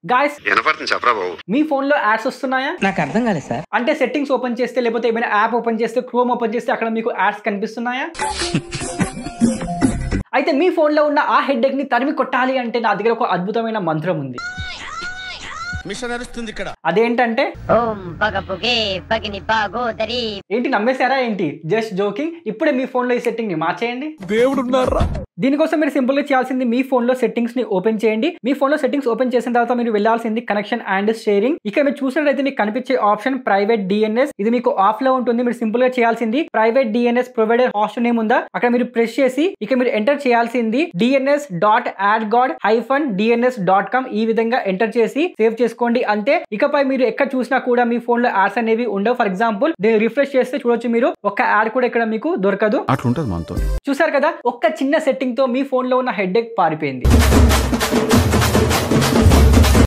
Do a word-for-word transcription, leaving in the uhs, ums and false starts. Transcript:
Guys మీ phone లో ads వస్తున్నాయా? నాకు అర్థం కాలేదు సార్. అంటే సెట్టింగ్స్ ఓపెన్ చేస్తే లేకపోతే ఏమైనా యాప్ ఓపెన్ చేస్తే క్రోమ్ ఓపెన్ చేస్తే అక్కడ మీకు యాడ్స్ కనిపిస్తున్నాయా? అయితే మీ ఫోన్ లో ఉన్న ఆ హెడ్ఏక్ ని తరిమి కొట్టాలి అంటే నా దగ్గర ఒక అద్భుతమైన మంత్రం ఉంది. మిషన్ నడుస్తుంది ఇక్కడ. అదేంటంటే ఓం పగపుగే పగిని పాగోదరి. ఏంటి నమ్మేశారా ఏంటి? Just joking. ఇప్పుడే మీ ఫోన్ లో ఈ సెట్టింగ్ ని మార్చేయండి. దేవుడు ఉన్నారా? దీనికోసం మీరు సింపుల్ గా చేయాల్సింది మీ ఫోన్ లో సెట్టింగ్స్ ని ఓపెన్ చేయండి. మీ ఫోన్ లో సెట్టింగ్స్ ఓపెన్ చేసిన తర్వాత మీరు వెళ్లాల్సింది కనెక్షన్ అండ్ షేరింగ్. ఇక్కడ మీరు చూసినట్లయితే మీకు కనిపించే ఆప్షన్ ప్రైవేట్ డిఎన్ఎస్. ఇది మీకు ఆఫ్ లో ఉంటుంది. మీరు సింపుల్ గా చేయాల్సింది private DNS provider host name ఉందా అక్కడ మీరు ప్రెస్ చేసి ఇక మీరు ఎంటర్ చేయాల్సింది DNS dot AdGuard hyphen DNS dot com. ఈ విధంగా ఎంటర్ చేసి సేవ్ చేసుకోండి. అంతే. ఇకపై మీరు ఎక్కడ చూసినా కూడా మీ ఫోన్ లో యాడ్స్ అనేవి ఉండవు. ఫర్ ఎగ్జాంపుల్ దీన్ని రిఫ్రెష్ చేస్తే చూడొచ్చు మీరు ఒక్క యాడ్ కూడా ఇక్కడ మీకు దొరకదు. అట్లుంటది మనతో. చూసారు కదా, ఒక్క చిన్న సెట్టింగ్ తో మీ ఫోన్ లో ఉన్న హెడ్ఏక్ పారిపోయింది.